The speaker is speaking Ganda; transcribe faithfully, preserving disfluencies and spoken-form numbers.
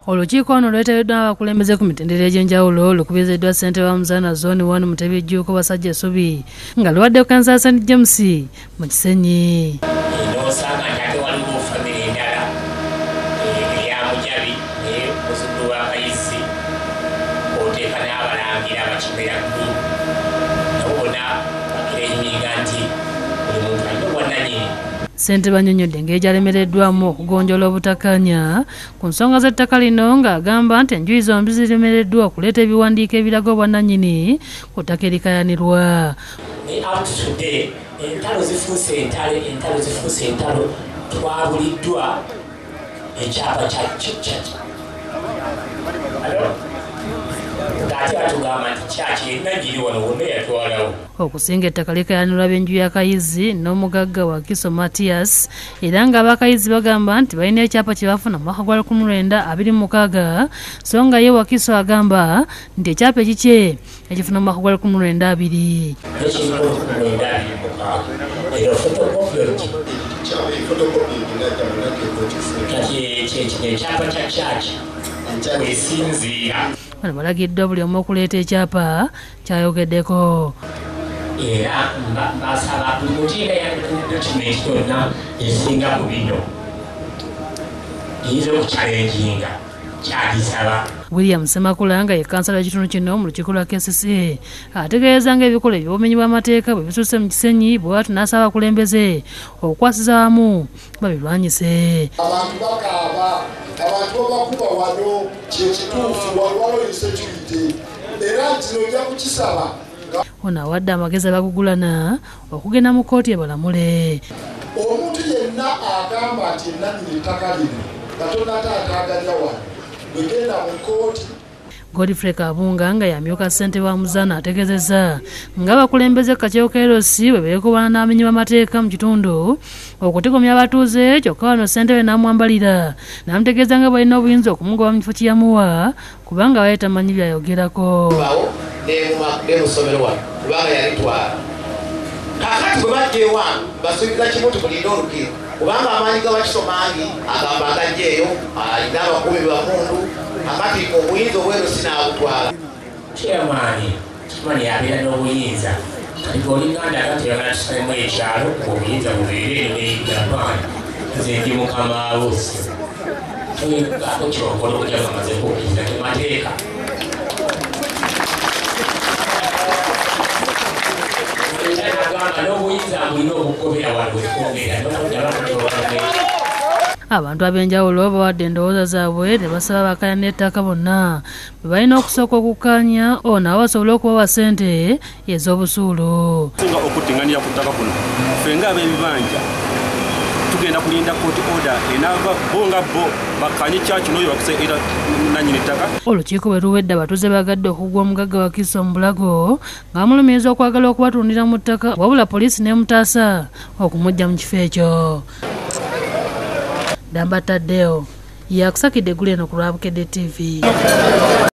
Olukiiko ono lwetabiddwa abakulembeze ku mitendera egy'enjawulo lukubiziddwa ssentebe wa Muzaana Zone one Mutebi Jjuuko Basajja Essubi nga luwadde ku Kansala Saint James mu Kisenyi. N'osanga nti ate waliwo famire endala eya Mujabi naye muzzukulu wa Kayizi oteeka n'abalangira Bakimera Gulu nabo bonna bakirenyuminga nti buli muntu alina obwannannyini. Ssentebe annyonnyodde engeri gy'alemereddwamu okugonjoola obutakkaanya ku nsonga z'ettaka lino ng'agamba nti enjuyi zombi ziremereddwa okuleeta ebiwandiiko ebiraga obwannannyini ku ttaka erikaayanirwa. Naye abututudde entalo zifuuse entalo entalo zifuuse entalo twabuliddwa ekyapa kya ate batugamba nti kyaki ennannyini wano wonna yatwalawo. Okusinga ettaka likaayanirwa b'enju ya Kayizi n'omugagga Wakiso Matias era ng'Abakayizi bagamba nti balina ekyapa kye bafuna mu mwaka gwa lukumi mu lwenda abiri mu mukaaga so nga ye Wakiso agamba nti ekyapa ekikye ekifuna mu mwaka gwa lukumi mu lwenda abiri. Ekyapa kya kyaki wesinziira. Bano balagiddwa buli omu okuleeta ekyapa ky'ayogeddeko. Era basaba buli muntu yenna yandikula dokumenti yonna esinga mu bino eyinza okukyalenjinga kyagisaba. William Ssemakula nga ye kansala w'ekitundu kino mu lukiiko lwa K C C ategeeza ng'ebikolwa eby'obumenyi bw'amateeka bwe bisusse mu Kisenyi bw'atu n'asaba abakulembeze okukwasiza wamu babirwanyise. Abantu bakaaba, abantu babakuba wano kyekituufu waliwo insecurity era kino ojja kukisaba. Ono awadde amagezi abagugulana okugenda mu kkooti ebalamule. Omuntu yenna agamba nti ennannyini ttaka lino Katonda taataaganya wano wegenda mu kkooti. Godfrey Kabunga nga yamyuka ssentebe wa Muzaana ategeezezza ng'abakulembeze Kakyeko Kerosi bwe beekobaana n'amenyi b'amateeka mu kitundu okutigomya abatuuze kyokka wano ssentebe n'amwambalira n'amutegeeza nga balina obuyinza okumugoba mu kifo kye yamuwa kubanga baali tamanyi byayogerako. Nemusomero wano kubanga yalitwala kakati bwe bajja ewange basuubiza kimu tukulinda olukiiko kubanga amaanyi g'Abakiso mangi agamba agajjeeyo alina abakubi bamundu akati obuyinza obweru sinaabutwala. Kyamaanyi kimanyi yabeera n'obuyinza kati olinganda agati yagala tusalemu ekyalo obuyinza bubeere eno neyigamanyi nze ndi mukama wosi ako kyokola okujja bamaze kukkiriza temateeka. Abantu ab'enjawulo bawadde endowooza zaabwe ne basaba bakaayana ettaka bonna bwe balina okusooka okukkaanya ono aba asobole okubawa ssente ez'obusuulu. Singa okuttinganira ku ttaka kuno ffe ng'ab'ebibanja tugenda kulinda kooti oda enaava bo nga bo bakkaanye kyaki n'oyo Wakiso era nannyini ttaka. Olukiiko bwe luwedde abatuuze bagadde okuggwa omugagga Wakiso mu bulago ng'amulumiriza okwagala okubatundira mu ttaka wabula poliisi n'emutaasa okumuggya mu kifo ekyo. Damba Taddeo yakusakidde eggulu eno ku Lwabukedde T V.